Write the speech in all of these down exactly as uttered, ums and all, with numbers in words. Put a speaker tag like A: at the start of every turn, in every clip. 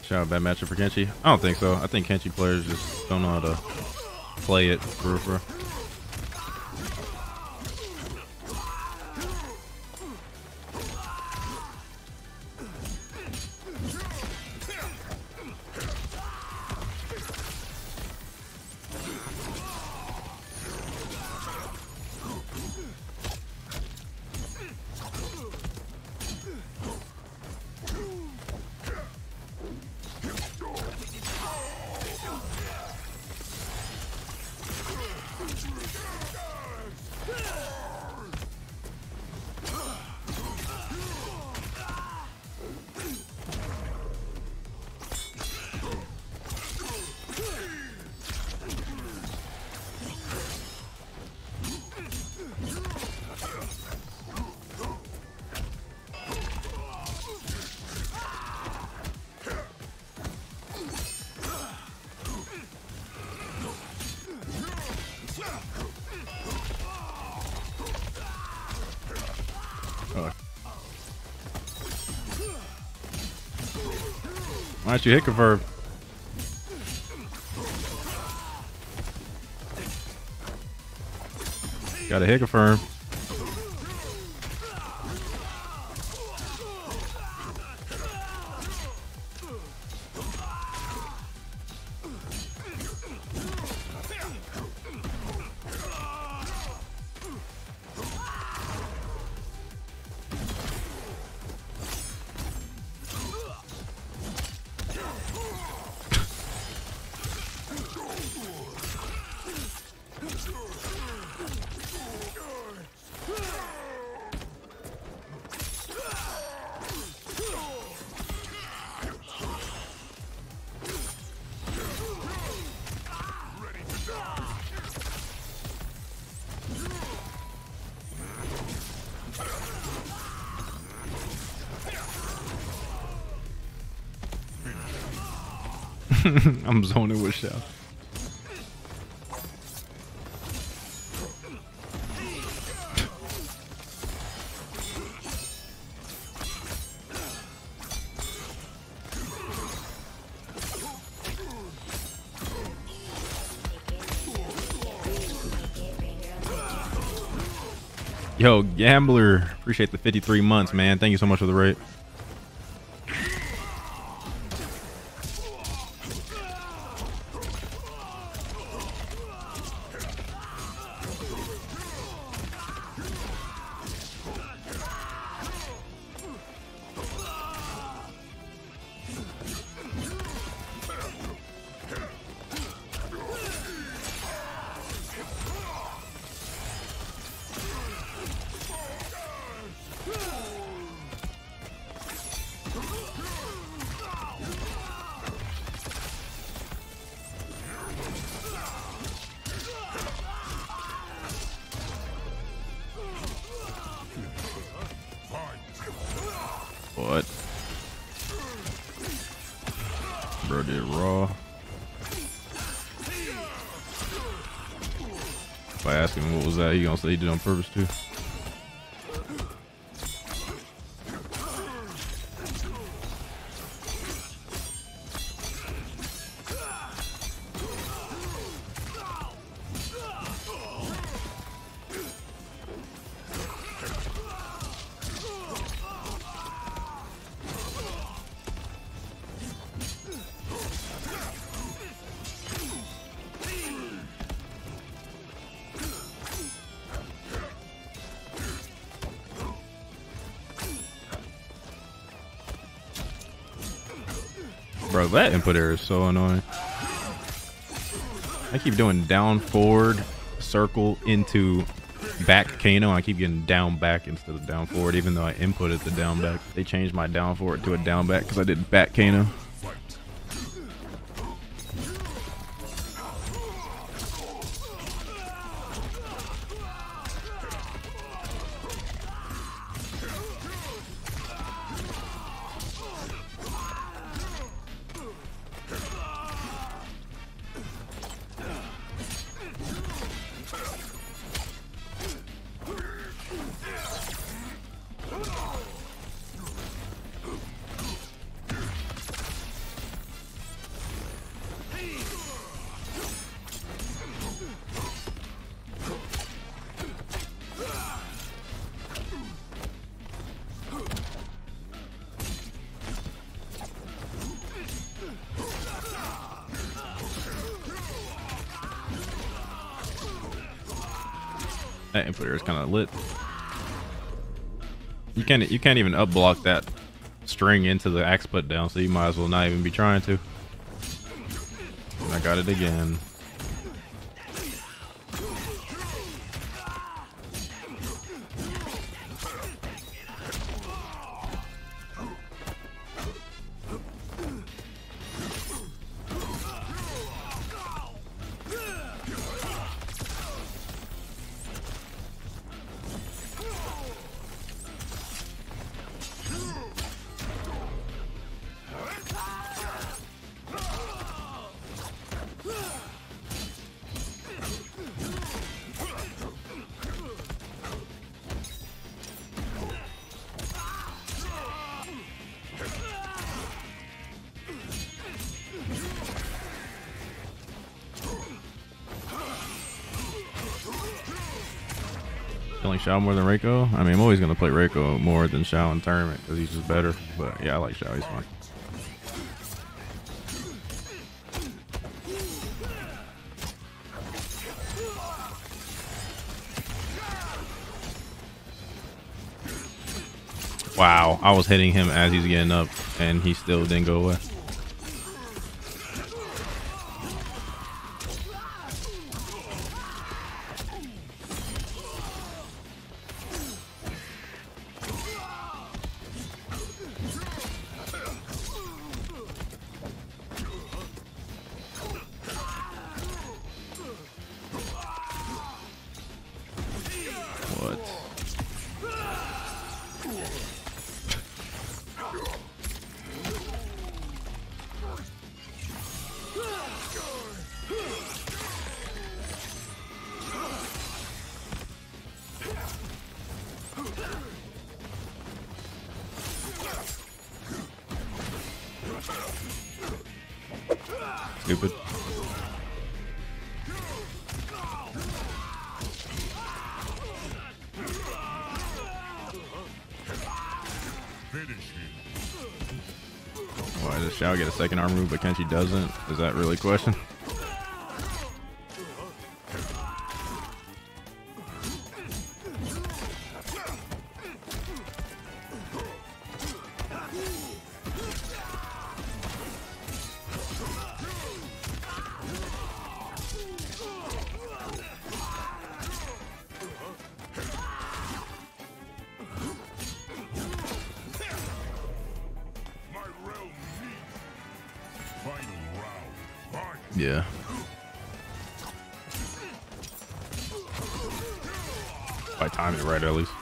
A: Shout out bad matchup for Kenshi. I don't think so. I think Kenshi players just don't know how to play it for real, for real. Why don't you hit confirm? Gotta hit confirm. I'm zoning with Shao. Yo, Gambler, appreciate the fifty-three months, man. Thank you so much for the rate. What? Bro did raw. If I ask him what was that, he gonna say he did it on purpose too. Bro, that input error is so annoying. I keep doing down forward, circle into back Kano. I keep getting down back instead of down forward, even though I inputted the down back. They changed my down forward to a down back because I did back Kano. That input here is kind of lit. You can't you can't even up block that string into the axe put down, so you might as well not even be trying to. And I got it again. Feeling Xiao more than Reiko? I mean, I'm always gonna play Reiko more than Xiao in tournament because he's just better. But yeah, I like Xiao. He's fine. Wow, I was hitting him as he's getting up, and he still didn't go away. What? Stupid. Why does Xiao get a second arm move but Kenshi doesn't? Is that really a question? Yeah. If I timed it right, at least.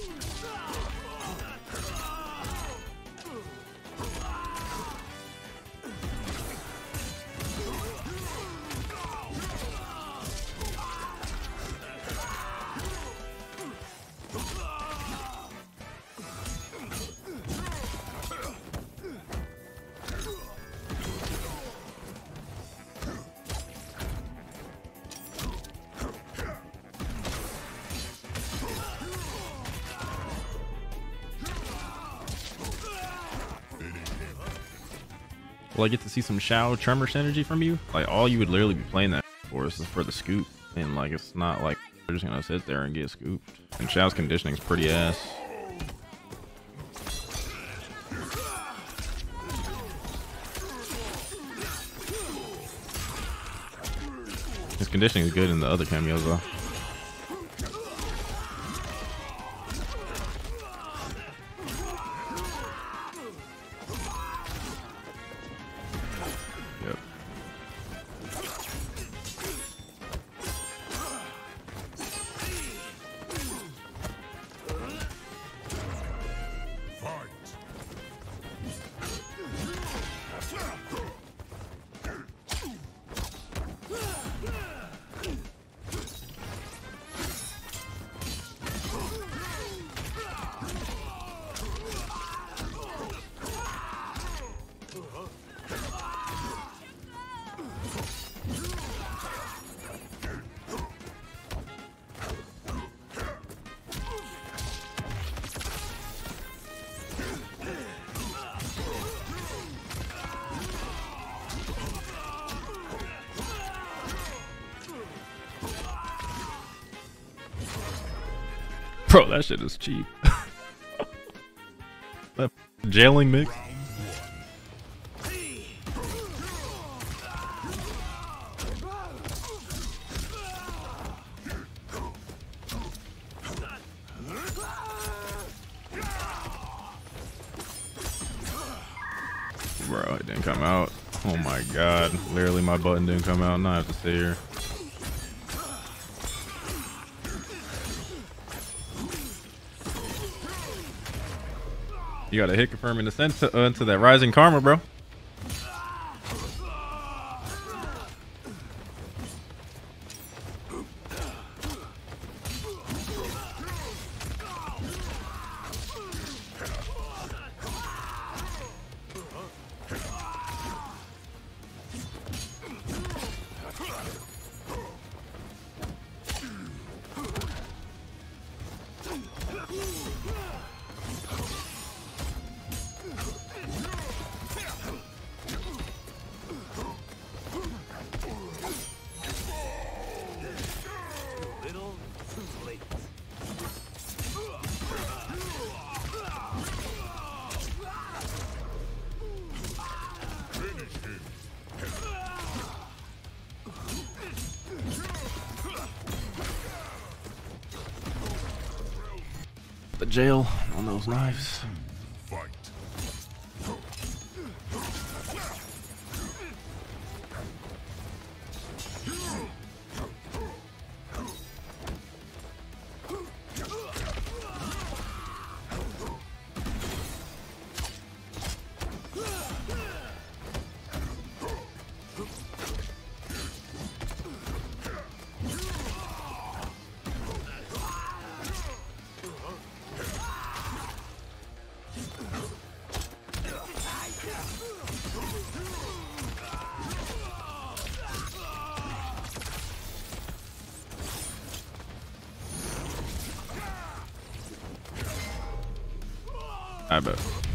A: Will I get to see some Xiao Tremor synergy from you? Like, all you would literally be playing that for is for the scoop. And, like, it's not like they're just gonna sit there and get scooped. And Xiao's conditioning is pretty ass. His conditioning is good in the other cameos, though. Yep. Bro, that shit is cheap. That jailing mix. Bro, it didn't come out. Oh my god. Literally my button didn't come out and I have to stay here. You got a hit confirming the sense to, uh, into that rising karma, bro. The jail on those knives. I bet.